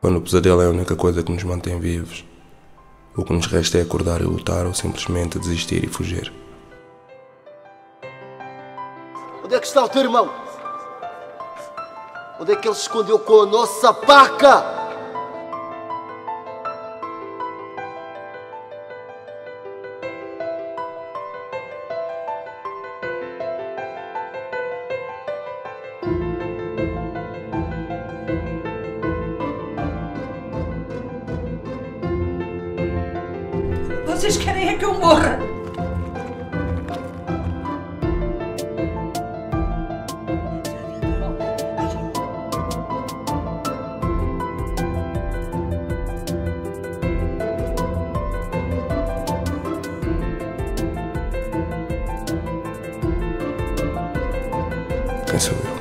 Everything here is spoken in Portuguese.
Quando o pesadelo é a única coisa que nos mantém vivos, o que nos resta é acordar e lutar ou simplesmente desistir e fugir. Onde é que está o teu irmão? Onde é que ele se escondeu com a nossa paca? Vocês querem é que eu morra? Quem sou eu?